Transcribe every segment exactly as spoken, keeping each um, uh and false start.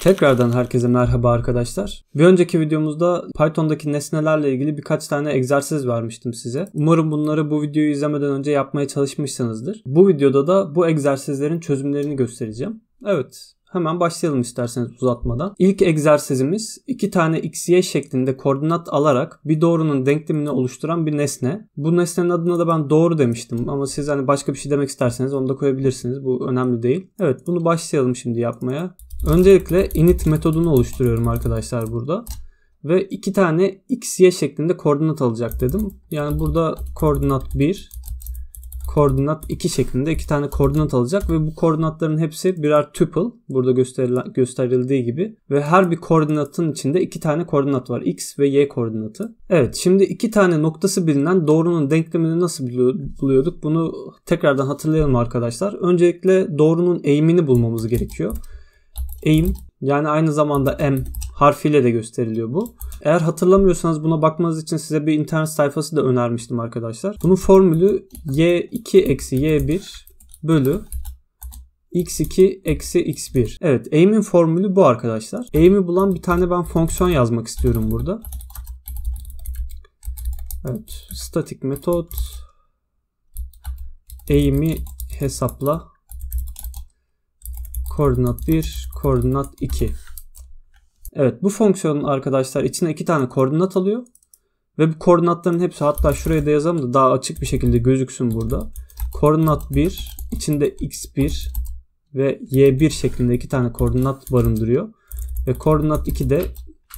Tekrardan herkese merhaba arkadaşlar. Bir önceki videomuzda Python'daki nesnelerle ilgili birkaç tane egzersiz vermiştim size. Umarım bunları bu videoyu izlemeden önce yapmaya çalışmışsınızdır. Bu videoda da bu egzersizlerin çözümlerini göstereceğim. Evet, hemen başlayalım isterseniz uzatmadan. İlk egzersizimiz iki tane x y şeklinde koordinat alarak bir doğrunun denklemini oluşturan bir nesne. Bu nesnenin adına da ben doğru demiştim ama siz hani başka bir şey demek isterseniz onu da koyabilirsiniz. Bu önemli değil. Evet, bunu başlayalım şimdi yapmaya. Öncelikle init metodunu oluşturuyorum arkadaşlar burada. Ve iki tane x y şeklinde koordinat alacak dedim. Yani burada koordinat bir, koordinat iki şeklinde iki tane koordinat alacak ve bu koordinatların hepsi birer tuple. Burada gösterildiği gibi. Ve her bir koordinatın içinde iki tane koordinat var. X ve y koordinatı. Evet, şimdi iki tane noktası bilinen doğrunun denklemini nasıl buluyorduk? Bunu tekrardan hatırlayalım arkadaşlar. Öncelikle doğrunun eğimini bulmamız gerekiyor. Eğim, yani aynı zamanda m harfiyle de gösteriliyor bu. Eğer hatırlamıyorsanız buna bakmanız için size bir internet sayfası da önermiştim arkadaşlar. Bunun formülü y iki eksi y bir bölü x iki eksi x bir. Evet, eğimin formülü bu arkadaşlar. Eğimi bulan bir tane ben fonksiyon yazmak istiyorum burada. Evet, statik metot eğimi hesapla koordinat bir, koordinat iki. Evet, bu fonksiyonun arkadaşlar içine iki tane koordinat alıyor. Ve bu koordinatların hepsi, hatta şuraya da yazalım da daha açık bir şekilde gözüksün burada. Koordinat bir içinde x bir ve y bir şeklinde iki tane koordinat barındırıyor. Ve koordinat iki de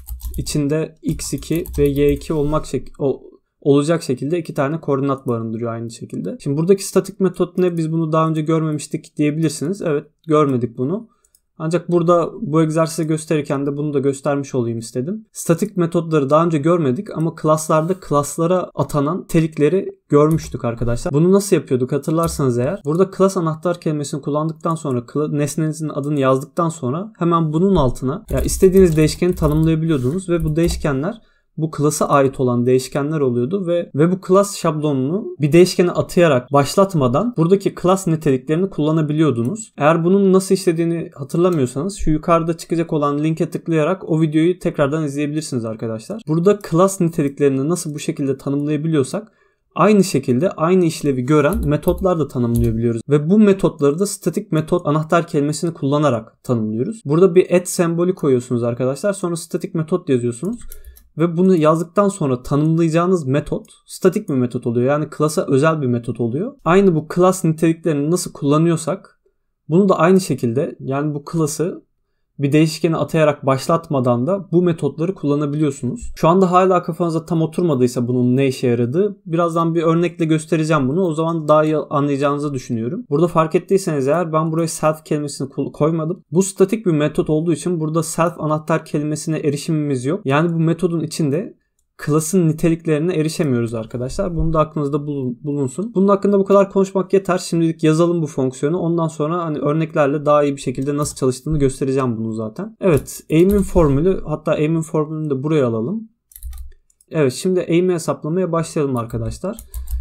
içinde x iki ve y iki olmak şek o olacak şekilde iki tane koordinat barındırıyor aynı şekilde. Şimdi buradaki statik metot ne? Biz bunu daha önce görmemiştik diyebilirsiniz. Evet, görmedik bunu. Ancak burada bu egzersizi gösterirken de bunu da göstermiş olayım istedim. Statik metotları daha önce görmedik ama klaslarda klaslara atanan nitelikleri görmüştük arkadaşlar. Bunu nasıl yapıyorduk hatırlarsanız eğer. Burada class anahtar kelimesini kullandıktan sonra nesnenizin adını yazdıktan sonra hemen bunun altına ya istediğiniz değişkeni tanımlayabiliyordunuz ve bu değişkenler bu class'a ait olan değişkenler oluyordu ve ve bu class şablonunu bir değişkene atayarak başlatmadan buradaki class niteliklerini kullanabiliyordunuz. Eğer bunun nasıl işlediğini hatırlamıyorsanız şu yukarıda çıkacak olan linke tıklayarak o videoyu tekrardan izleyebilirsiniz arkadaşlar. Burada class niteliklerini nasıl bu şekilde tanımlayabiliyorsak aynı şekilde aynı işlevi gören metotlar da tanımlayabiliyoruz. Ve bu metotları da statik metot anahtar kelimesini kullanarak tanımlıyoruz. Burada bir at sembolü koyuyorsunuz arkadaşlar. Sonra statik metot yazıyorsunuz. Ve bunu yazdıktan sonra tanımlayacağınız metot statik bir metot oluyor. Yani class'a özel bir metot oluyor. Aynı bu class niteliklerini nasıl kullanıyorsak bunu da aynı şekilde, yani bu class'ı bir değişkene atayarak başlatmadan da bu metotları kullanabiliyorsunuz. Şu anda hala kafanıza tam oturmadıysa bunun ne işe yaradığı, birazdan bir örnekle göstereceğim bunu. O zaman daha iyi anlayacağınızı düşünüyorum. Burada fark ettiyseniz eğer ben buraya self kelimesini koymadım. Bu statik bir metot olduğu için burada self anahtar kelimesine erişimimiz yok. Yani bu metodun içinde class'ın niteliklerine erişemiyoruz arkadaşlar. Bunu da aklınızda bulunsun. Bunun hakkında bu kadar konuşmak yeter. Şimdilik yazalım bu fonksiyonu. Ondan sonra hani örneklerle daha iyi bir şekilde nasıl çalıştığını göstereceğim bunu zaten. Evet, aim'in formülü, hatta aim'in formülünü de buraya alalım. Evet, şimdi aim'i hesaplamaya başlayalım arkadaşlar.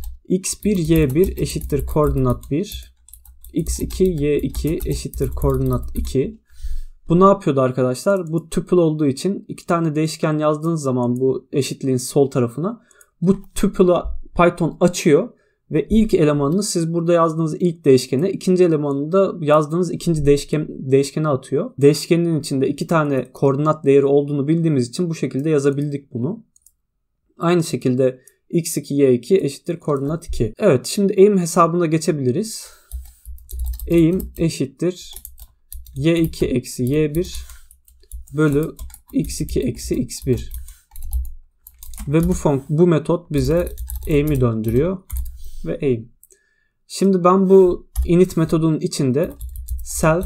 x bir y bir eşittir koordinat bir. x iki y iki eşittir koordinat iki. Bu ne yapıyordu arkadaşlar? Bu tuple olduğu için iki tane değişken yazdığınız zaman bu eşitliğin sol tarafına bu tuple'ı Python açıyor ve ilk elemanını siz burada yazdığınız ilk değişkene, ikinci elemanını da yazdığınız ikinci değişken değişkene atıyor. Değişkenin içinde iki tane koordinat değeri olduğunu bildiğimiz için bu şekilde yazabildik bunu. Aynı şekilde x iki y iki eşittir koordinat iki. Evet, şimdi aim hesabına geçebiliriz. Aim eşittir y iki eksi y bir bölü x iki eksi x bir. Ve bu fon bu metot bize aim'i döndürüyor ve aim. Şimdi ben bu init metodunun içinde self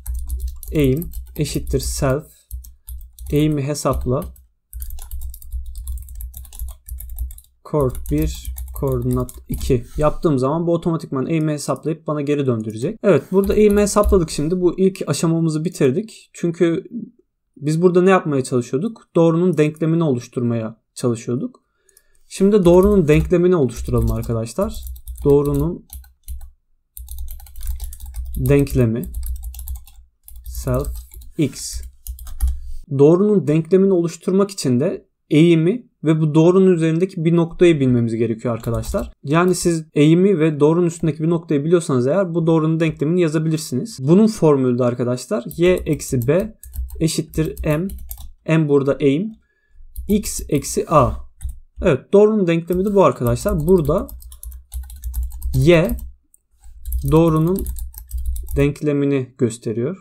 aim eşittir self aim'i hesapla coord bir koordinat iki yaptığım zaman bu otomatikman aim'i hesaplayıp bana geri döndürecek. Evet, burada aim'i hesapladık şimdi. Bu ilk aşamamızı bitirdik. Çünkü biz burada ne yapmaya çalışıyorduk? Doğrunun denklemini oluşturmaya çalışıyorduk. Şimdi doğrunun denklemini oluşturalım arkadaşlar. Doğrunun denklemi self x doğrunun denklemini oluşturmak için de eğimi ve bu doğrunun üzerindeki bir noktayı bilmemiz gerekiyor arkadaşlar. Yani siz eğimi ve doğrunun üstündeki bir noktayı biliyorsanız eğer bu doğrunun denklemini yazabilirsiniz. Bunun formülü de arkadaşlar y eksi b eşittir m. M burada eğim. X eksi a. Evet, doğrunun denklemi de bu arkadaşlar. Burada y doğrunun denklemini gösteriyor.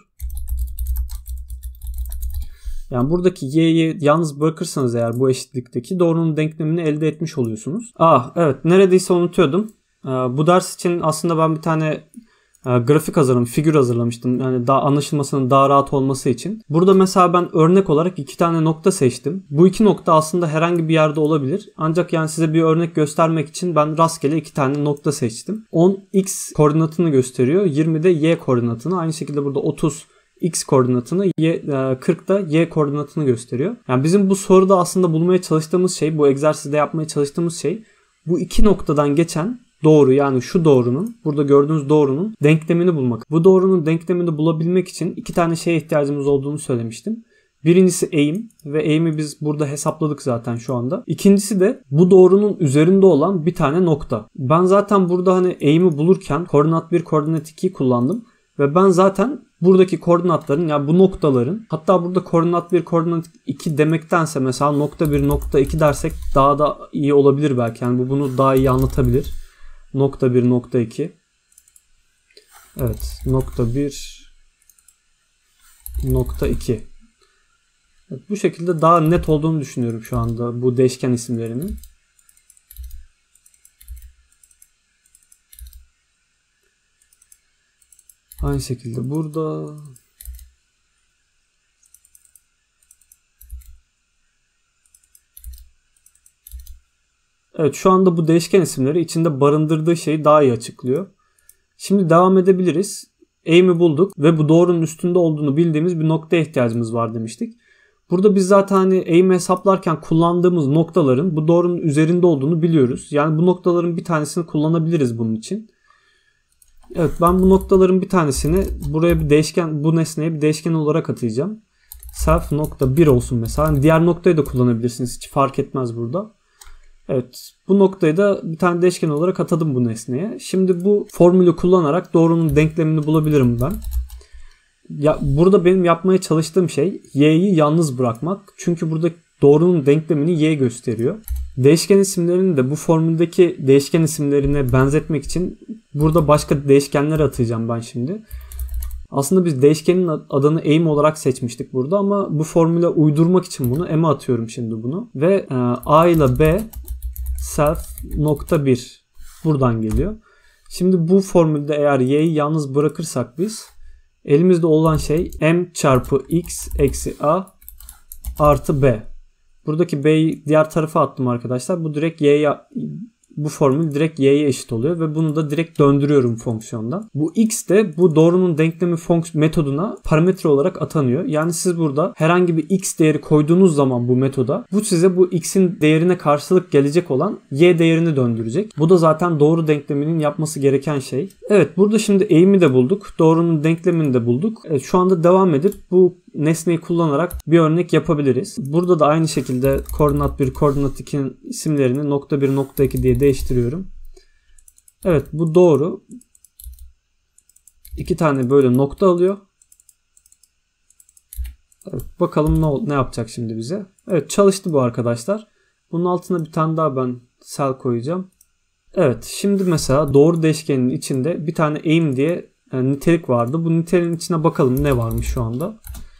Yani buradaki y'yi yalnız bırakırsanız eğer bu eşitlikteki doğrunun denklemini elde etmiş oluyorsunuz. Ah evet, neredeyse unutuyordum. Bu ders için aslında ben bir tane grafik hazırladım, figür hazırlamıştım. Yani daha anlaşılmasının daha rahat olması için. Burada mesela ben örnek olarak iki tane nokta seçtim. Bu iki nokta aslında herhangi bir yerde olabilir. Ancak yani size bir örnek göstermek için ben rastgele iki tane nokta seçtim. on x koordinatını gösteriyor. yirmi de y koordinatını. Aynı şekilde burada otuz x koordinatını, y, kırk da y koordinatını gösteriyor. Yani bizim bu soruda aslında bulmaya çalıştığımız şey, bu egzersizde yapmaya çalıştığımız şey bu iki noktadan geçen doğru, yani şu doğrunun, burada gördüğünüz doğrunun denklemini bulmak. Bu doğrunun denklemini bulabilmek için iki tane şeye ihtiyacımız olduğunu söylemiştim. Birincisi eğim ve eğimi biz burada hesapladık zaten şu anda. İkincisi de bu doğrunun üzerinde olan bir tane nokta. Ben zaten burada hani eğimi bulurken koordinat bir, koordinat iki kullandım. Ve ben zaten buradaki koordinatların, yani bu noktaların, hatta burada koordinat bir, koordinat iki demektense mesela nokta bir, nokta iki dersek daha da iyi olabilir belki. Yani bu bunu daha iyi anlatabilir. Nokta bir, nokta iki. Evet, nokta bir, nokta iki. Evet, bu şekilde daha net olduğunu düşünüyorum şu anda bu değişken isimlerinin. Aynı şekilde burada. Evet, şu anda bu değişken isimleri içinde barındırdığı şeyi daha iyi açıklıyor. Şimdi devam edebiliriz. Eğimi bulduk ve bu doğrunun üstünde olduğunu bildiğimiz bir noktaya ihtiyacımız var demiştik. Burada biz zaten hani eğimi hesaplarken kullandığımız noktaların bu doğrunun üzerinde olduğunu biliyoruz. Yani bu noktaların bir tanesini kullanabiliriz bunun için. Evet, ben bu noktaların bir tanesini buraya bir değişken, bu nesneye bir değişken olarak atayacağım. Self nokta bir olsun mesela. Yani diğer noktayı da kullanabilirsiniz. Hiç fark etmez burada. Evet, bu noktayı da bir tane değişken olarak atadım bu nesneye. Şimdi bu formülü kullanarak doğrunun denklemini bulabilirim ben. Ya, burada benim yapmaya çalıştığım şey y'yi yalnız bırakmak. Çünkü burada doğrunun denklemini y gösteriyor. Değişken isimlerini de bu formüldeki değişken isimlerine benzetmek için burada başka değişkenler atayacağım ben şimdi. Aslında biz değişkenin adını aim olarak seçmiştik burada ama bu formüle uydurmak için bunu m'e atıyorum şimdi bunu. Ve a ile b self nokta bir buradan geliyor. Şimdi bu formülde eğer y'yi yalnız bırakırsak biz elimizde olan şey m çarpı x eksi a artı b. Buradaki b'yi diğer tarafa attım arkadaşlar. Bu direkt y'ye, bu formül direkt y'ye eşit oluyor ve bunu da direkt döndürüyorum fonksiyondan. Bu x de bu doğrunun denklemi metoduna parametre olarak atanıyor. Yani siz burada herhangi bir x değeri koyduğunuz zaman bu metoda bu size bu x'in değerine karşılık gelecek olan y değerini döndürecek. Bu da zaten doğru denkleminin yapması gereken şey. Evet, burada şimdi eğimi de bulduk. Doğrunun denklemini de bulduk. Evet, şu anda devam edip bu nesneyi kullanarak bir örnek yapabiliriz. Burada da aynı şekilde koordinat bir, koordinat ikinin isimlerini nokta bir, nokta iki diye değiştiriyorum. Evet, bu doğru. İki tane böyle nokta alıyor. Evet, bakalım ne, ne yapacak şimdi bize. Evet, çalıştı bu arkadaşlar. Bunun altına bir tane daha ben cell koyacağım. Evet, şimdi mesela doğru değişkenin içinde bir tane aim diye yani nitelik vardı. Bu niteliğin içine bakalım ne varmış şu anda.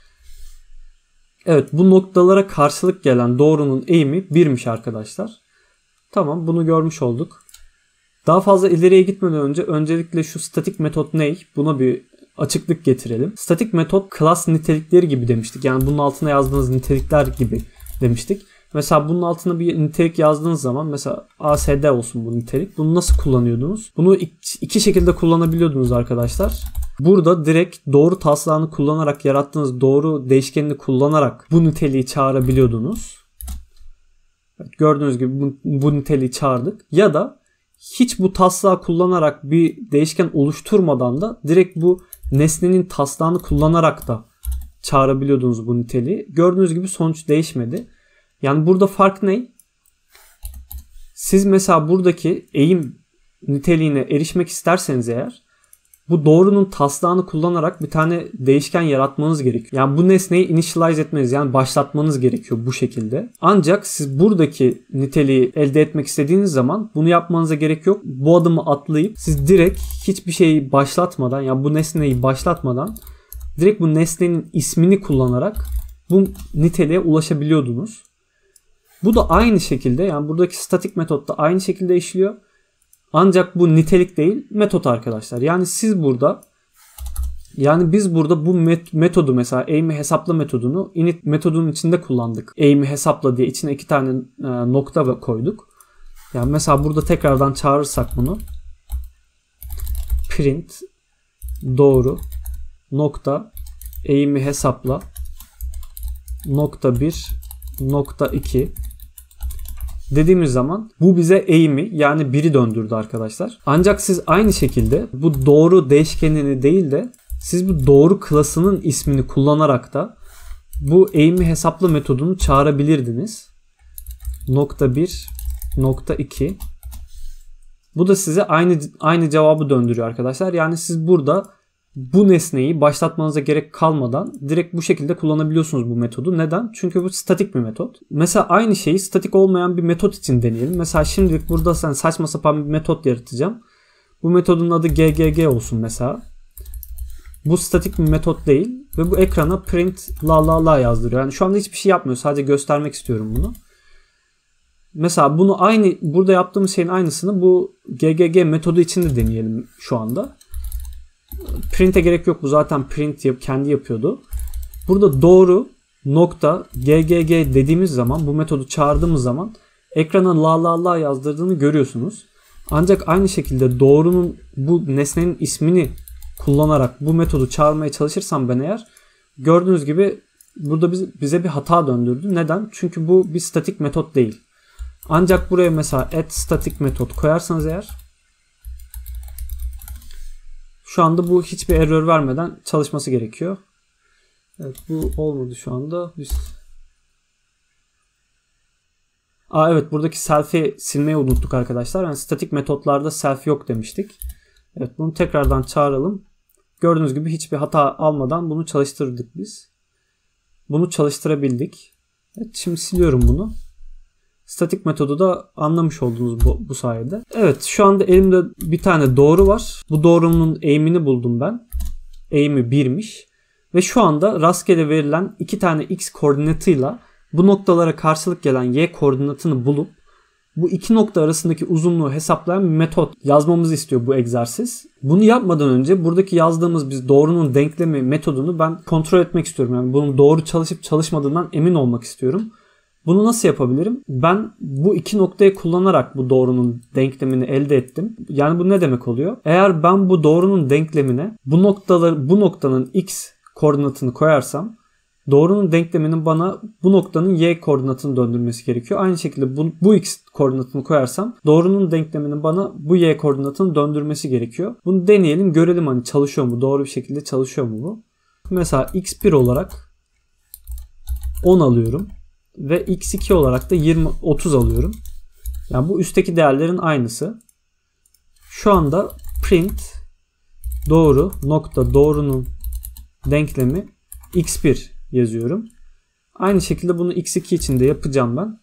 Evet, bu noktalara karşılık gelen doğrunun eğimi birmiş arkadaşlar. Tamam, bunu görmüş olduk. Daha fazla ileriye gitmeden önce öncelikle şu statik metot ne? Buna bir açıklık getirelim. Statik metot class nitelikleri gibi demiştik. Yani bunun altına yazdığınız nitelikler gibi demiştik. Mesela bunun altına bir nitelik yazdığınız zaman mesela A S D olsun bu nitelik. Bunu nasıl kullanıyordunuz? Bunu iki şekilde kullanabiliyordunuz arkadaşlar. Burada direkt doğru taslağını kullanarak yarattığınız doğru değişkenini kullanarak bu niteliği çağırabiliyordunuz. Evet, gördüğünüz gibi bu, bu niteliği çağırdık. Ya da hiç bu taslağı kullanarak bir değişken oluşturmadan da direkt bu nesnenin taslağını kullanarak da çağırabiliyordunuz bu niteliği. Gördüğünüz gibi sonuç değişmedi. Yani burada fark ne? Siz mesela buradaki eğim niteliğine erişmek isterseniz eğer bu doğrunun taslağını kullanarak bir tane değişken yaratmanız gerekiyor. Yani bu nesneyi initialize etmeniz, yani başlatmanız gerekiyor bu şekilde. Ancak siz buradaki niteliği elde etmek istediğiniz zaman bunu yapmanıza gerek yok. Bu adımı atlayıp siz direkt hiçbir şeyi başlatmadan, yani bu nesneyi başlatmadan direkt bu nesnenin ismini kullanarak bu niteliğe ulaşabiliyordunuz. Bu da aynı şekilde, yani buradaki statik metot da aynı şekilde işliyor. Ancak bu nitelik değil, metot arkadaşlar. Yani siz burada, yani biz burada bu met- metodu mesela eğimi hesapla metodunu init metodunun içinde kullandık. Eğimi hesapla diye içine iki tane e, nokta koyduk. Yani mesela burada tekrardan çağırırsak bunu print doğru nokta eğimi hesapla nokta bir nokta iki dediğimiz zaman bu bize eğimi, yani biri döndürdü arkadaşlar. Ancak siz aynı şekilde bu doğru değişkenini değil de siz bu doğru klasının ismini kullanarak da bu eğimi hesapla metodunu çağırabilirdiniz. Nokta bir nokta iki. Bu da size aynı aynı cevabı döndürüyor arkadaşlar. Yani siz burada bu nesneyi başlatmanıza gerek kalmadan direkt bu şekilde kullanabiliyorsunuz bu metodu. Neden? Çünkü bu statik bir metot. Mesela aynı şeyi statik olmayan bir metot için deneyelim. Mesela şimdilik burada sen saçma sapan bir metot yaratacağım. Bu metodun adı G G G olsun mesela. Bu statik bir metot değil ve bu ekrana print la la la yazdırıyor. Yani şu anda hiçbir şey yapmıyor. Sadece göstermek istiyorum bunu. Mesela bunu aynı burada yaptığımız şeyin aynısını bu G G G metodu için de deneyelim şu anda. Print'e gerek yok. Bu zaten print yap, kendi yapıyordu. Burada doğru nokta G G G dediğimiz zaman, bu metodu çağırdığımız zaman ekrana la la la yazdırdığını görüyorsunuz. Ancak aynı şekilde doğrunun bu nesnenin ismini kullanarak bu metodu çağırmaya çalışırsam ben eğer, gördüğünüz gibi burada bize bir hata döndürdü. Neden? Çünkü bu bir statik metot değil. Ancak buraya mesela add static metot koyarsanız eğer, şu anda bu hiçbir error vermeden çalışması gerekiyor. Evet, bu olmadı şu anda. Biz... Aa evet, buradaki selfie silmeyi unuttuk arkadaşlar. Yani statik metotlarda selfie yok demiştik. Evet, bunu tekrardan çağıralım. Gördüğünüz gibi hiçbir hata almadan bunu çalıştırdık biz. Bunu çalıştırabildik. Evet, şimdi siliyorum bunu. Statik metodu da anlamış oldunuz bu, bu sayede. Evet, şu anda elimde bir tane doğru var. Bu doğrunun eğimini buldum ben. Eğimi birmiş. Ve şu anda rastgele verilen iki tane x koordinatıyla bu noktalara karşılık gelen y koordinatını bulup bu iki nokta arasındaki uzunluğu hesaplayan bir metot yazmamızı istiyor bu egzersiz. Bunu yapmadan önce buradaki yazdığımız biz doğrunun denklemi metodunu ben kontrol etmek istiyorum. Yani bunun doğru çalışıp çalışmadığından emin olmak istiyorum. Bunu nasıl yapabilirim? Ben bu iki noktayı kullanarak bu doğrunun denklemini elde ettim. Yani bu ne demek oluyor? Eğer ben bu doğrunun denklemine bu noktaları, bu noktanın x koordinatını koyarsam, doğrunun denkleminin bana bu noktanın y koordinatını döndürmesi gerekiyor. Aynı şekilde bu, bu x koordinatını koyarsam doğrunun denkleminin bana bu y koordinatını döndürmesi gerekiyor. Bunu deneyelim, görelim hani çalışıyor mu? Doğru bir şekilde çalışıyor mu bu? Mesela x bir olarak on alıyorum. Ve x iki olarak da yirmi otuz alıyorum. Yani bu üstteki değerlerin aynısı. Şu anda print doğru nokta doğrunun denklemi x bir yazıyorum. Aynı şekilde bunu x iki için de yapacağım ben.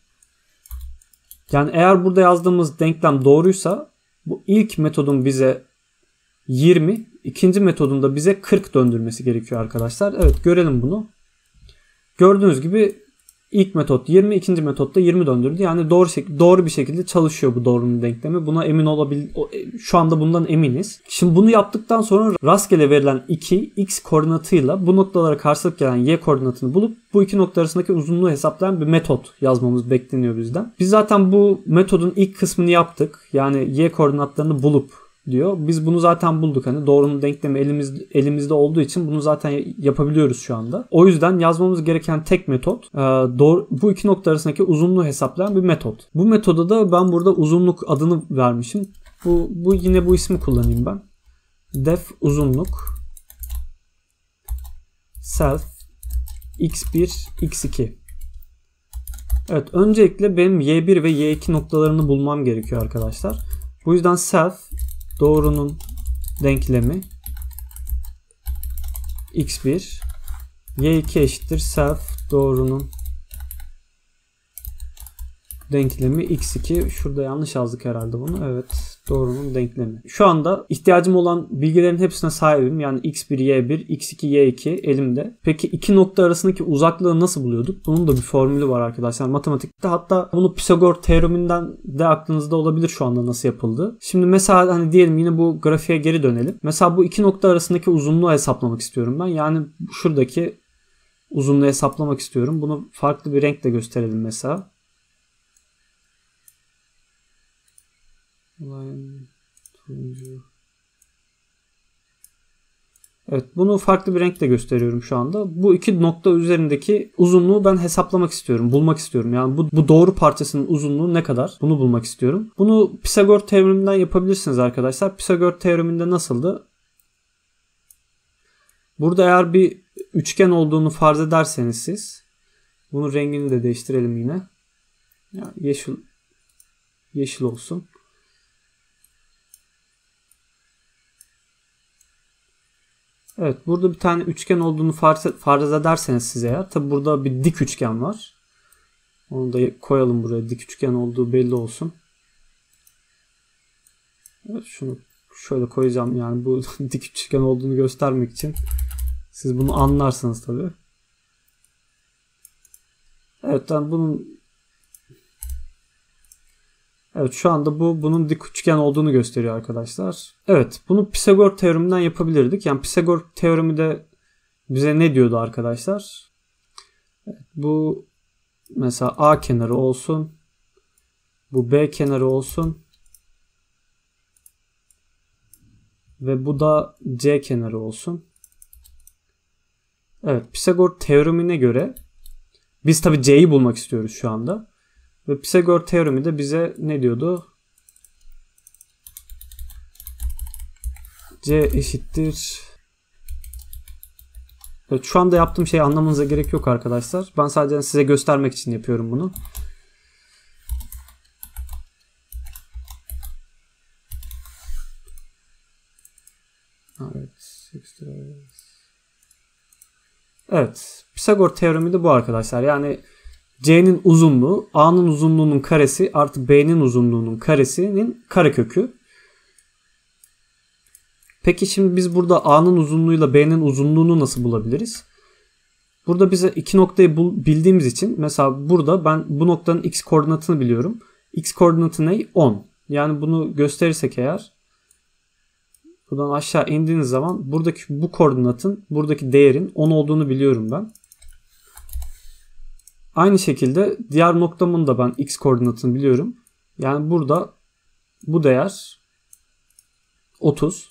Yani eğer burada yazdığımız denklem doğruysa bu ilk metodun bize yirmi, ikinci metodun da bize kırk döndürmesi gerekiyor arkadaşlar. Evet, görelim bunu. Gördüğünüz gibi İlk metot yirmi, ikinci metot da yirmi döndürdü. Yani doğru şekilde, doğru bir şekilde çalışıyor bu doğrunun denklemi. Buna emin olabil şu anda bundan eminiz. Şimdi bunu yaptıktan sonra rastgele verilen iki x koordinatıyla bu noktalara karşılık gelen y koordinatını bulup bu iki nokta arasındaki uzunluğu hesaplayan bir metot yazmamız bekleniyor bizden. Biz zaten bu metodun ilk kısmını yaptık. Yani y koordinatlarını bulup diyor. Biz bunu zaten bulduk. Hani doğrunun denklemi elimiz, elimizde olduğu için bunu zaten yapabiliyoruz şu anda. O yüzden yazmamız gereken tek metot doğru, bu iki nokta arasındaki uzunluğu hesaplayan bir metot. Bu metoda da ben burada uzunluk adını vermişim. Bu, bu yine bu ismi kullanayım ben. Def uzunluk self x bir, x iki. Evet, öncelikle benim y bir ve y iki noktalarını bulmam gerekiyor arkadaşlar. Bu yüzden self doğrunun denklemi x bir, y iki eşittir self doğrunun denklemi x iki. Şurada yanlış yazdık herhalde bunu. Evet, doğrunun denklemi. Şu anda ihtiyacım olan bilgilerin hepsine sahibim. Yani x bir, y bir, x iki, y iki elimde. Peki iki nokta arasındaki uzaklığı nasıl buluyorduk? Bunun da bir formülü var arkadaşlar matematikte. Hatta bunu Pisagor teoreminden de aklınızda olabilir şu anda nasıl yapıldı. Şimdi mesela hani diyelim yine bu grafiğe geri dönelim. Mesela bu iki nokta arasındaki uzunluğu hesaplamak istiyorum ben. Yani şuradaki uzunluğu hesaplamak istiyorum. Bunu farklı bir renkle gösterelim mesela. Evet, bunu farklı bir renkle gösteriyorum şu anda. Bu iki nokta üzerindeki uzunluğu ben hesaplamak istiyorum, bulmak istiyorum. Yani bu, bu doğru parçasının uzunluğu ne kadar? Bunu bulmak istiyorum. Bunu Pisagor teoreminden yapabilirsiniz arkadaşlar. Pisagor teoreminde nasıldı? Burada eğer bir üçgen olduğunu farz ederseniz siz, bunun rengini de değiştirelim yine. Yani yeşil yeşil olsun. Evet, burada bir tane üçgen olduğunu farz, farz ederseniz size eğer. Tabi burada bir dik üçgen var. Onu da koyalım buraya. Dik üçgen olduğu belli olsun. Evet, şunu şöyle koyacağım. Yani bu dik üçgen olduğunu göstermek için. Siz bunu anlarsınız tabi. Evet, yani bunun Evet, şu anda bu bunun dik üçgen olduğunu gösteriyor arkadaşlar. Evet, bunu Pisagor teoreminden yapabilirdik. Yani Pisagor teoremi de bize ne diyordu arkadaşlar? Evet, bu mesela A kenarı olsun. Bu B kenarı olsun. Ve bu da C kenarı olsun. Evet, Pisagor teoremine göre biz tabii C'yi bulmak istiyoruz şu anda. Ve Pisagor teoremi de bize ne diyordu? C eşittir. Evet, şu anda yaptığım şeyi anlamanıza gerek yok arkadaşlar. Ben sadece size göstermek için yapıyorum bunu. Evet. Evet. Pisagor teoremi de bu arkadaşlar. Yani C'nin uzunluğu A'nın uzunluğunun karesi artı B'nin uzunluğunun karesinin karekökü. Peki şimdi biz burada A'nın uzunluğuyla B'nin uzunluğunu nasıl bulabiliriz? Burada bize iki noktayı bul- bildiğimiz için mesela burada ben bu noktanın x koordinatını biliyorum. X koordinatı ne? on. Yani bunu gösterirsek eğer buradan aşağı indiğiniz zaman buradaki bu koordinatın buradaki değerin on olduğunu biliyorum ben. Aynı şekilde diğer noktamın da ben x koordinatını biliyorum. Yani burada bu değer otuz.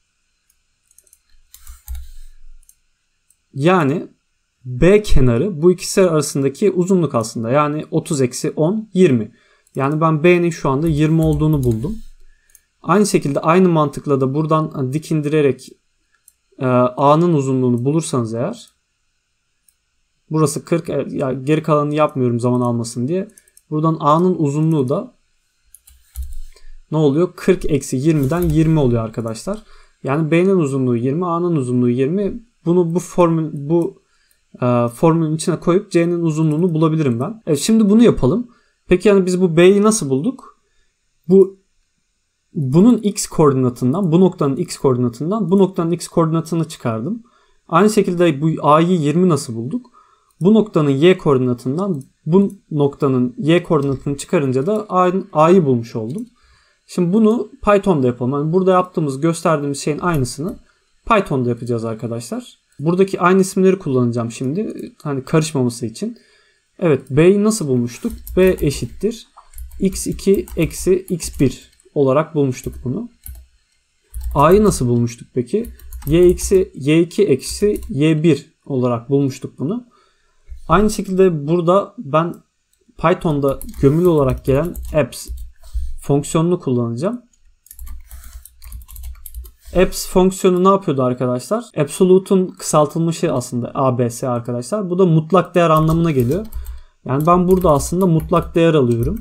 Yani B kenarı bu ikisi arasındaki uzunluk aslında. Yani otuz eksi on, yirmi. Yani ben B'nin şu anda yirmi olduğunu buldum. Aynı şekilde aynı mantıkla da buradan dik indirerek e, A'nın uzunluğunu bulursanız eğer, burası kırk, ya geri kalanını yapmıyorum zaman almasın diye. Buradan A'nın uzunluğu da ne oluyor? kırk eksi yirmiden yirmi oluyor arkadaşlar. Yani B'nin uzunluğu yirmi, A'nın uzunluğu yirmi. Bunu bu formül bu e, formülün içine koyup C'nin uzunluğunu bulabilirim ben. Evet, şimdi bunu yapalım. Peki yani biz bu B'yi nasıl bulduk? Bu bunun x koordinatından, bu noktanın x koordinatından bu noktanın x koordinatını çıkardım. Aynı şekilde bu A'yı yirmi nasıl bulduk? Bu noktanın y koordinatından bu noktanın y koordinatını çıkarınca da A'yı bulmuş oldum. Şimdi bunu Python'da yapalım. Yani burada yaptığımız, gösterdiğimiz şeyin aynısını Python'da yapacağız arkadaşlar. Buradaki aynı isimleri kullanacağım şimdi. Hani karışmaması için. Evet, B'yi nasıl bulmuştuk? B eşittir x iki eksi x bir olarak bulmuştuk bunu. A'yı nasıl bulmuştuk peki? Y eksi y iki eksi y bir olarak bulmuştuk bunu. Aynı şekilde burada ben Python'da gömülü olarak gelen apps fonksiyonunu kullanacağım. Abs fonksiyonu ne yapıyordu arkadaşlar? Absolute'un kısaltılmışı aslında A B S arkadaşlar. Bu da mutlak değer anlamına geliyor. Yani ben burada aslında mutlak değer alıyorum.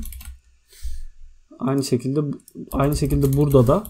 Aynı şekilde aynı şekilde burada da.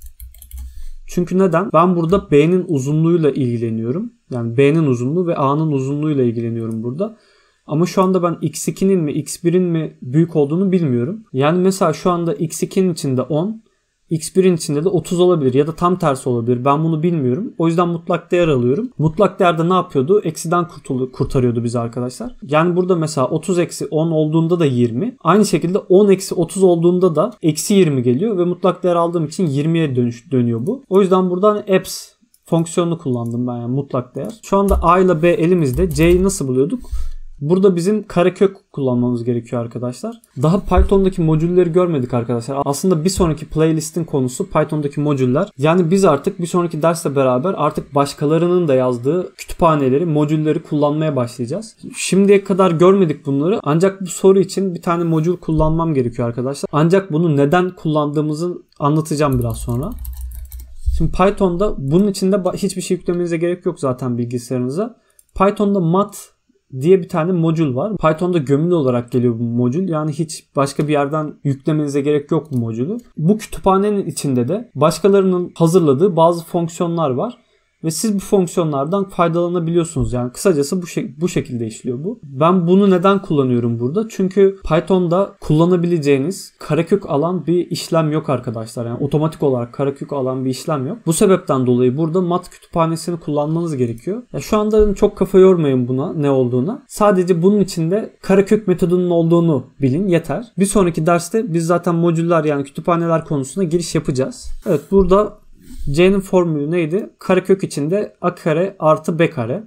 Çünkü neden? Ben burada B'nin uzunluğuyla ilgileniyorum. Yani B'nin uzunluğu ve A'nın uzunluğuyla ilgileniyorum burada. Ama şu anda ben x ikinin mi x birin mi büyük olduğunu bilmiyorum. Yani mesela şu anda x ikinin içinde on, x birin içinde de otuz olabilir ya da tam tersi olabilir. Ben bunu bilmiyorum. O yüzden mutlak değer alıyorum. Mutlak değerde ne yapıyordu? Eksiden kurtul- kurtarıyordu bizi arkadaşlar. Yani burada mesela otuz eksi on olduğunda da yirmi. Aynı şekilde on eksi otuz olduğunda da eksi yirmi geliyor ve mutlak değer aldığım için yirmiye dönüş, dönüyor bu. O yüzden buradan abs fonksiyonunu kullandım ben, yani mutlak değer. Şu anda A ile B elimizde. C'yi nasıl buluyorduk? Burada bizim karekök kullanmamız gerekiyor arkadaşlar. Daha Python'daki modülleri görmedik arkadaşlar. Aslında bir sonraki playlistin konusu Python'daki modüller. Yani biz artık bir sonraki dersle beraber artık başkalarının da yazdığı kütüphaneleri, modülleri kullanmaya başlayacağız. Şimdiye kadar görmedik bunları. Ancak bu soru için bir tane modül kullanmam gerekiyor arkadaşlar. Ancak bunu neden kullandığımızı anlatacağım biraz sonra. Şimdi Python'da bunun içinde hiçbir şey yüklemenize gerek yok zaten bilgisayarınıza. Python'da mat diye bir tane modül var. Python'da gömülü olarak geliyor bu modül. Yani hiç başka bir yerden yüklemenize gerek yok bu modülü. Bu kütüphanenin içinde de başkalarının hazırladığı bazı fonksiyonlar var. Ve siz bu fonksiyonlardan faydalanabiliyorsunuz. Yani kısacası bu, şek- bu şekilde işliyor bu. Ben bunu neden kullanıyorum burada? Çünkü Python'da kullanabileceğiniz karekök alan bir işlem yok arkadaşlar. Yani otomatik olarak karekök alan bir işlem yok. Bu sebepten dolayı burada mat kütüphanesini kullanmanız gerekiyor. Ya şu anda çok kafa yormayın buna, ne olduğuna. Sadece bunun içinde karekök metodunun olduğunu bilin yeter. Bir sonraki derste biz zaten modüller, yani kütüphaneler konusuna giriş yapacağız. Evet, burada C'nin formülü neydi? Karekök içinde a kare artı b kare.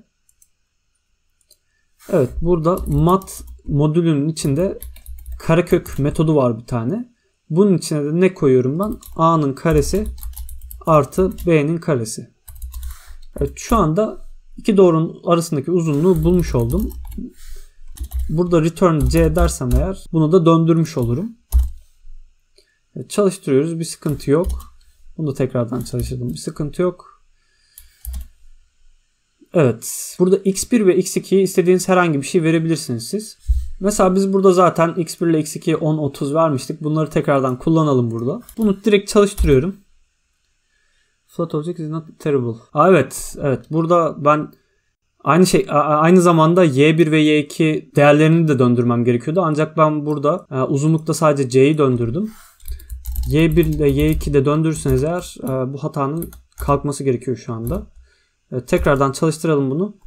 Evet, burada mat modülünün içinde karekök metodu var bir tane. Bunun içine de ne koyuyorum ben? A'nın karesi artı b'nin karesi. Evet, şu anda iki doğrunun arasındaki uzunluğu bulmuş oldum. Burada return c dersem eğer bunu da döndürmüş olurum. Evet, çalıştırıyoruz. Bir sıkıntı yok. Bunu da tekrardan çalıştırdım. Bir sıkıntı yok. Evet. Burada x bir ve x iki'ye istediğiniz herhangi bir şey verebilirsiniz siz. Mesela biz burada zaten x bir ile x iki'ye on, otuz vermiştik. Bunları tekrardan kullanalım burada. Bunu direkt çalıştırıyorum. Float object is not terrible. Aa, evet. Evet. Burada ben aynı şey aynı zamanda y bir ve y iki değerlerini de döndürmem gerekiyordu. Ancak ben burada uzunlukta sadece c'yi döndürdüm. y bir ile y iki de döndürürseniz eğer bu hatanın kalkması gerekiyor şu anda. Evet, tekrardan çalıştıralım bunu.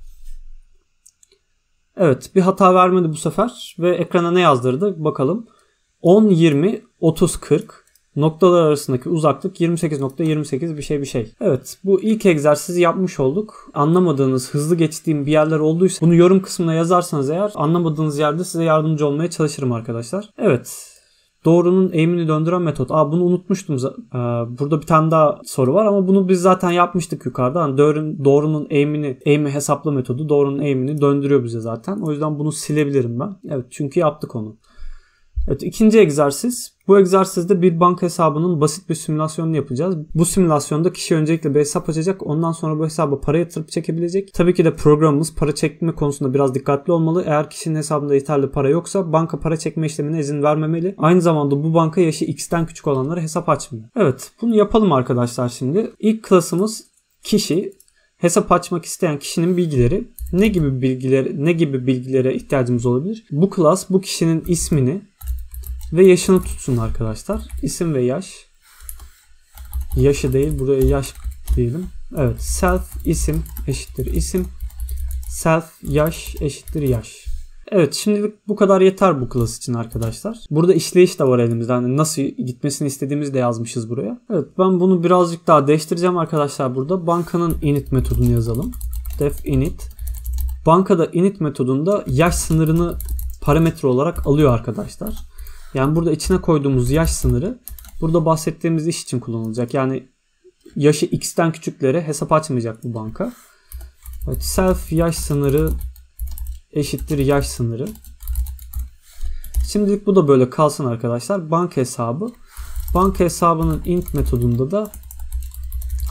Evet, bir hata vermedi bu sefer ve ekrana ne yazdırdı bakalım. on, yirmi, otuz, kırk noktalar arasındaki uzaklık yirmi sekiz nokta yirmi sekiz bir şey bir şey. Evet, bu ilk egzersizi yapmış olduk. Anlamadığınız, hızlı geçtiğim bir yerler olduysa bunu yorum kısmına yazarsanız eğer anlamadığınız yerde size yardımcı olmaya çalışırım arkadaşlar. Evet. Doğrunun eğimini döndüren metot. Aa, bunu unutmuştum. Burada bir tane daha soru var ama bunu biz zaten yapmıştık yukarıda. Yani doğrunun, doğrunun eğimini, eğimi hesapla metodu doğrunun eğimini döndürüyor bize zaten. O yüzden bunu silebilirim ben. Evet, çünkü yaptık onu. Evet, ikinci egzersiz. Bu egzersizde bir banka hesabının basit bir simülasyonunu yapacağız. Bu simülasyonda kişi öncelikle bir hesap açacak. Ondan sonra bu hesaba para yatırıp çekebilecek. Tabii ki de programımız para çekme konusunda biraz dikkatli olmalı. Eğer kişinin hesabında yeterli para yoksa banka para çekme işlemine izin vermemeli. Aynı zamanda bu banka yaşı X'ten küçük olanlara hesap açmıyor. Evet, bunu yapalım arkadaşlar şimdi. İlk klasımız kişi. Hesap açmak isteyen kişinin bilgileri. Ne gibi bilgileri, ne gibi bilgilere ihtiyacımız olabilir? Bu klas bu kişinin ismini ve yaşını tutsun arkadaşlar. İsim ve yaş. Yaşı değil, buraya yaş diyelim. Evet, self isim eşittir isim. Self yaş eşittir yaş. Evet, şimdilik bu kadar yeter bu klas için arkadaşlar. Burada işleyiş de var elimizde. Yani nasıl gitmesini istediğimizi de yazmışız buraya. Evet, ben bunu birazcık daha değiştireceğim arkadaşlar burada. Bankanın init metodunu yazalım. Def init. Bankada init metodunda yaş sınırını parametre olarak alıyor arkadaşlar. Yani burada içine koyduğumuz yaş sınırı burada bahsettiğimiz iş için kullanılacak. Yani yaşı X'ten küçüklere hesap açmayacak bu banka. Evet, self yaş sınırı eşittir yaş sınırı. Şimdilik bu da böyle kalsın arkadaşlar. Banka hesabı. Banka hesabının int metodunda da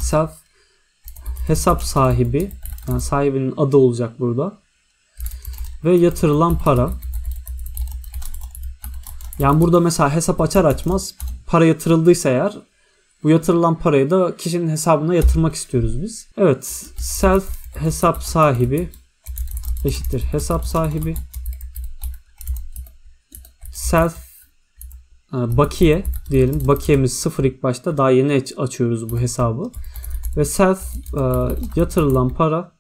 self hesap sahibi, yani sahibinin adı olacak burada. Ve yatırılan para. Yani burada mesela hesap açar açmaz para yatırıldıysa eğer, bu yatırılan parayı da kişinin hesabına yatırmak istiyoruz biz. Evet, self hesap sahibi eşittir hesap sahibi. Self bakiye diyelim. Bakiyemiz sıfır ilk başta. Daha yeni açıyoruz bu hesabı. Ve self yatırılan para.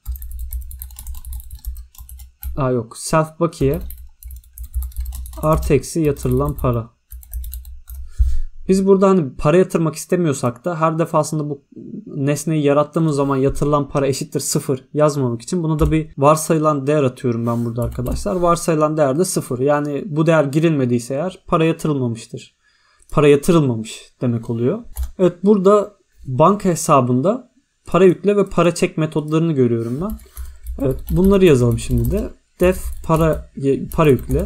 Aa yok. Self bakiye artı eksi yatırılan para. Biz burada hani para yatırmak istemiyorsak da her defasında bu nesneyi yarattığımız zaman yatırılan para eşittir sıfır yazmamak için buna da bir varsayılan değer atıyorum ben burada arkadaşlar. Varsayılan değer de sıfır. Yani bu değer girilmediyse eğer para yatırılmamıştır. Para yatırılmamış demek oluyor. Evet, burada banka hesabında para yükle ve para çek metodlarını görüyorum ben. Evet, bunları yazalım şimdi de. Def para para yükle.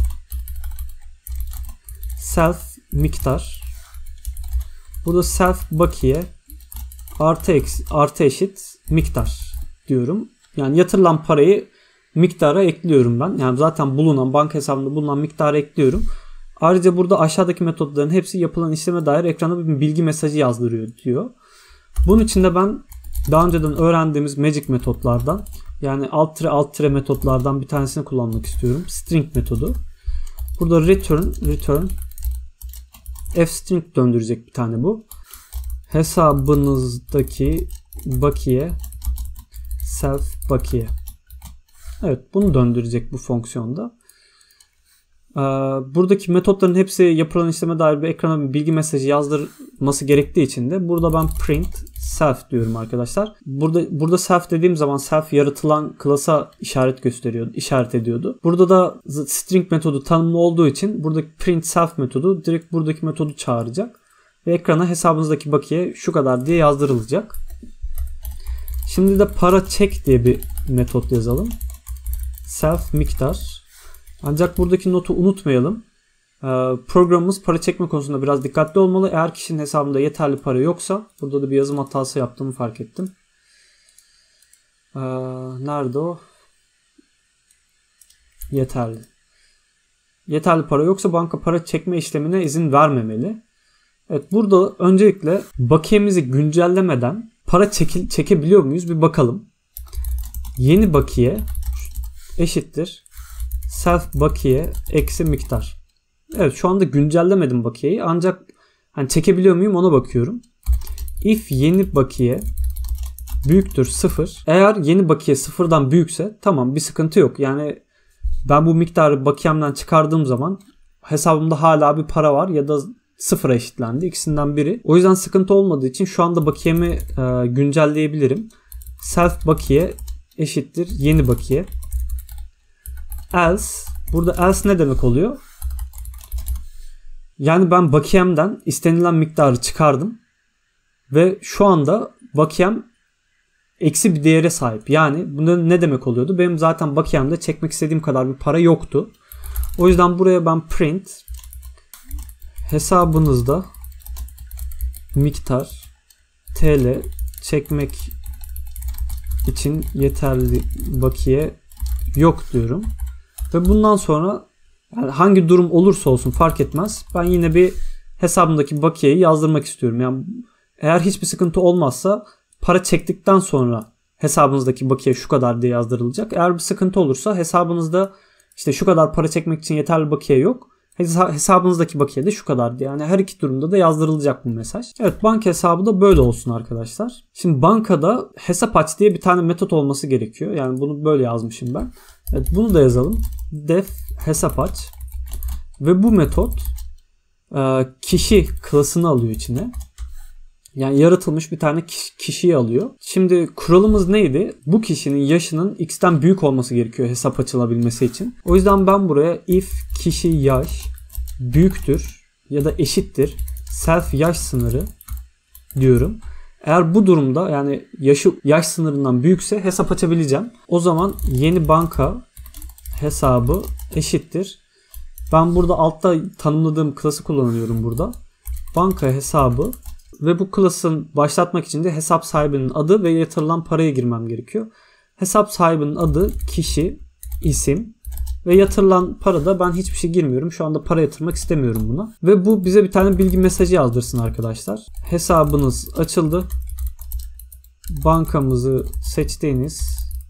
Self miktar. Burada self bakiye artı eksi, artı eşit miktar diyorum. Yani yatırılan parayı miktara ekliyorum ben. Yani zaten bulunan banka hesabında bulunan miktara ekliyorum. Ayrıca burada aşağıdaki metotların hepsi yapılan işleme dair ekrana bir bilgi mesajı yazdırıyor diyor. Bunun için de ben daha önceden öğrendiğimiz magic metotlardan, yani alt tire alt tire metotlardan bir tanesini kullanmak istiyorum. String metodu. Burada return return f-string döndürecek bir tane bu. Hesabınızdaki bakiye self bakiye. Evet, bunu döndürecek bu fonksiyonda. Buradaki metotların hepsi yapılan işleme dair bir ekrana bir bilgi mesajı yazdırması gerektiği için de burada ben print self diyorum arkadaşlar. Burada burada self dediğim zaman self yaratılan klasa işaret gösteriyordu, işaret ediyordu. Burada da string metodu tanımlı olduğu için buradaki print self metodu direkt buradaki metodu çağıracak ve ekrana hesabınızdaki bakiye şu kadar diye yazdırılacak. Şimdi de para çek diye bir metot yazalım. Self miktar. Ancak buradaki notu unutmayalım. Programımız para çekme konusunda biraz dikkatli olmalı. Eğer kişinin hesabında yeterli para yoksa, burada da bir yazım hatası yaptığımı fark ettim. Nerede o? Yeterli. Yeterli para yoksa banka para çekme işlemine izin vermemeli. Evet, burada öncelikle bakiyemizi güncellemeden para çekil, çekebiliyor muyuz bir bakalım. Yeni bakiye eşittir self bakiye eksi miktar. Evet, şu anda güncellemedim bakiyeyi, ancak hani çekebiliyor muyum ona bakıyorum. If yeni bakiye büyüktür sıfır. Eğer yeni bakiye sıfırdan büyükse tamam, bir sıkıntı yok. Yani ben bu miktarı bakiyemden çıkardığım zaman hesabımda hala bir para var ya da sıfıra eşitlendi. İkisinden biri. O yüzden sıkıntı olmadığı için şu anda bakiyemi e, güncelleyebilirim. Self bakiye eşittir yeni bakiye. Else. Burada else ne demek oluyor? Yani ben bakiyemden istenilen miktarı çıkardım ve şu anda bakiyem eksi bir değere sahip. Yani bu ne demek oluyordu? Benim zaten bakiyemde çekmek istediğim kadar bir para yoktu. O yüzden buraya ben print hesabınızda miktar T L çekmek için yeterli bakiye yok diyorum. Ve bundan sonra yani hangi durum olursa olsun fark etmez, ben yine bir hesabımdaki bakiyeyi yazdırmak istiyorum. Yani eğer hiçbir sıkıntı olmazsa para çektikten sonra hesabınızdaki bakiye şu kadar diye yazdırılacak. Eğer bir sıkıntı olursa hesabınızda işte şu kadar para çekmek için yeterli bakiye yok, hesabınızdaki bakiye de şu kadar diye. Yani her iki durumda da yazdırılacak bu mesaj. Evet, banka hesabı da böyle olsun arkadaşlar. Şimdi bankada hesap aç diye bir tane metot olması gerekiyor. Yani bunu böyle yazmışım ben. Evet, bunu da yazalım. Def hesap aç. Ve bu metot kişi klasını alıyor içine. Yani yaratılmış bir tane kişiyi alıyor. Şimdi kuralımız neydi? Bu kişinin yaşının x'ten büyük olması gerekiyor hesap açılabilmesi için. O yüzden ben buraya if kişi yaş büyüktür ya da eşittir self yaş sınırı diyorum. Eğer bu durumda yani yaşı yaş sınırından büyükse hesap açabileceğim. O zaman yeni banka hesabı eşittir. Ben burada altta tanımladığım klası kullanıyorum burada. Banka hesabı Ve bu class'ın başlatmak için de hesap sahibinin adı ve yatırılan paraya girmem gerekiyor. Hesap sahibinin adı, kişi, isim ve yatırılan parada ben hiçbir şey girmiyorum. Şu anda para yatırmak istemiyorum buna. Ve bu bize bir tane bilgi mesajı yazdırsın arkadaşlar. Hesabınız açıldı. Bankamızı seçtiğiniz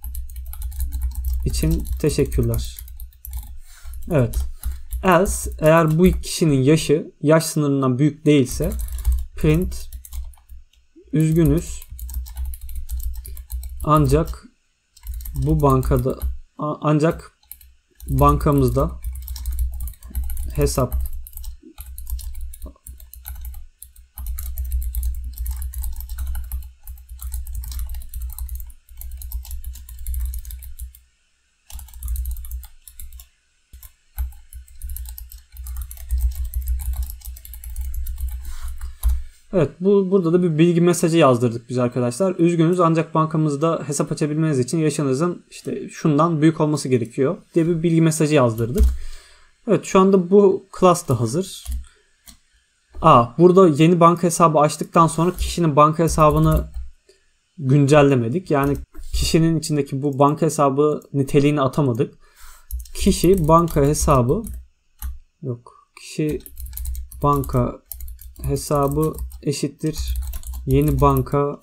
için teşekkürler. Evet. Else, eğer bu kişinin yaşı yaş sınırından büyük değilse print üzgünüz ancak bu bankada ancak bankamızda hesap Evet, bu burada da bir bilgi mesajı yazdırdık biz arkadaşlar. Üzgünüz ancak bankamızda hesap açabilmeniz için yaşınızın işte şundan büyük olması gerekiyor diye bir bilgi mesajı yazdırdık. Evet, şu anda bu class da hazır. Aa, burada yeni banka hesabı açtıktan sonra kişinin banka hesabını güncellemedik. Yani kişinin içindeki bu banka hesabı niteliğini atamadık. Kişi banka hesabı yok. Kişi banka hesabı eşittir yeni banka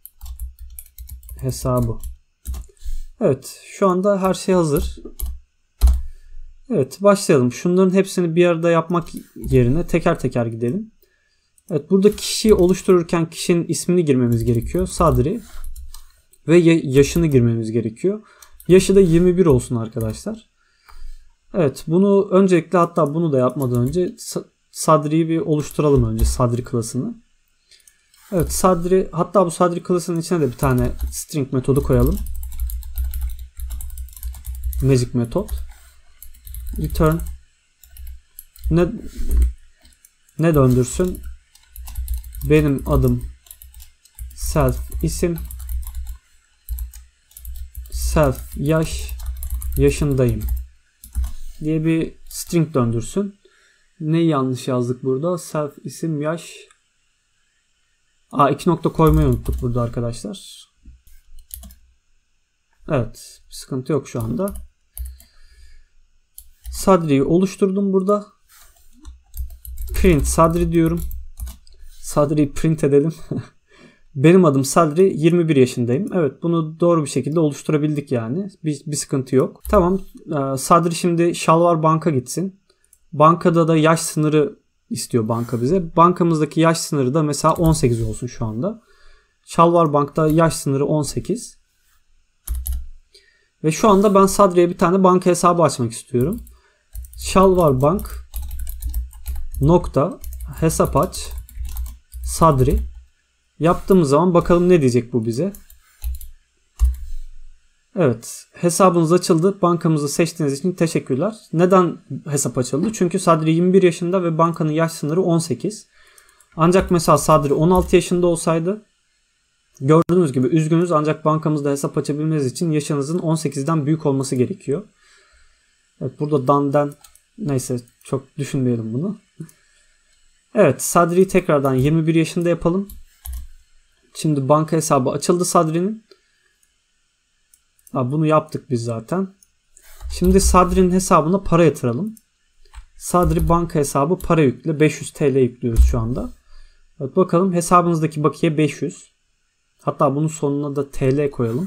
hesabı. Evet, şu anda her şey hazır. Evet, başlayalım. Şunların hepsini bir arada yapmak yerine teker teker gidelim. Evet, burada kişiyi oluştururken kişinin ismini girmemiz gerekiyor. Sadri. Ve yaşını girmemiz gerekiyor. Yaşı da yirmi bir olsun arkadaşlar. Evet, bunu öncelikle, hatta bunu da yapmadan önce Sadri'yi bir oluşturalım önce, Sadri klasını. Evet, Sadri, hatta bu Sadri klasının içine de bir tane string metodu koyalım. Magic metot. Return ne ne döndürsün? Benim adım self isim, self yaş, yaşındayım diye bir string döndürsün. Neyi yanlış yazdık burada? Self isim yaş. Aa, iki nokta koymayı unuttuk burada arkadaşlar. Evet, bir sıkıntı yok şu anda. Sadri'yi oluşturdum burada. Print Sadri diyorum. Sadri'yi print edelim. Benim adım Sadri, yirmi bir yaşındayım. Evet, bunu doğru bir şekilde oluşturabildik yani. Bir, bir sıkıntı yok. Tamam, Sadri şimdi Şalvar Bank'a gitsin. Bankada da yaş sınırı istiyor banka bize. Bankamızdaki yaş sınırı da mesela on sekiz olsun şu anda. Şalvar Bank'ta yaş sınırı on sekiz. Ve şu anda ben Sadri'ye bir tane banka hesabı açmak istiyorum. Şalvar Bank nokta hesap aç Sadri yaptığımız zaman bakalım ne diyecek bu bize. Evet, hesabınız açıldı. Bankamızı seçtiğiniz için teşekkürler. Neden hesap açıldı? Çünkü Sadri yirmi bir yaşında ve bankanın yaş sınırı on sekiz. Ancak mesela Sadri on altı yaşında olsaydı, gördüğünüz gibi üzgünüz ancak bankamızda hesap açabilmeniz için yaşınızın on sekizden büyük olması gerekiyor. Evet, burada dan'den neyse, çok düşünmeyelim bunu. Evet, Sadri'yi tekrardan yirmi bir yaşında yapalım. Şimdi banka hesabı açıldı Sadri'nin. Bunu yaptık biz zaten. Şimdi Sadri'nin hesabına para yatıralım. Sadri banka hesabı para yükle. beş yüz TL yüklüyoruz şu anda. Evet, bakalım hesabınızdaki bakiye beş yüz. Hatta bunun sonuna da T L koyalım.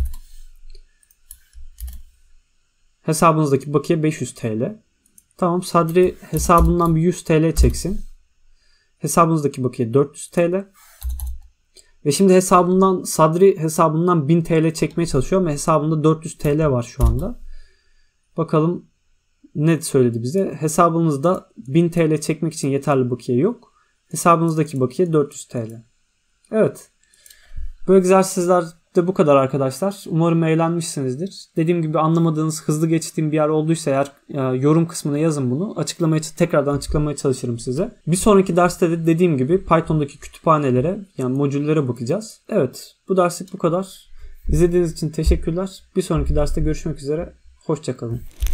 Hesabınızdaki bakiye beş yüz TL. Tamam, Sadri hesabından bir yüz TL çeksin. Hesabınızdaki bakiye dört yüz TL. Ve şimdi hesabından Sadri hesabından bin TL çekmeye çalışıyor ama hesabında dört yüz TL var şu anda. Bakalım ne söyledi bize? Hesabınızda bin TL çekmek için yeterli bakiye yok. Hesabınızdaki bakiye dört yüz TL. Evet. Bu egzersizler de bu kadar arkadaşlar. Umarım eğlenmişsinizdir. Dediğim gibi anlamadığınız, hızlı geçtiğim bir yer olduysa eğer e, yorum kısmına yazın bunu. Açıklamaya, tekrardan açıklamaya çalışırım size. Bir sonraki derste de dediğim gibi Python'daki kütüphanelere, yani modüllere bakacağız. Evet, bu derslik bu kadar. İzlediğiniz için teşekkürler. Bir sonraki derste görüşmek üzere. Hoşça kalın.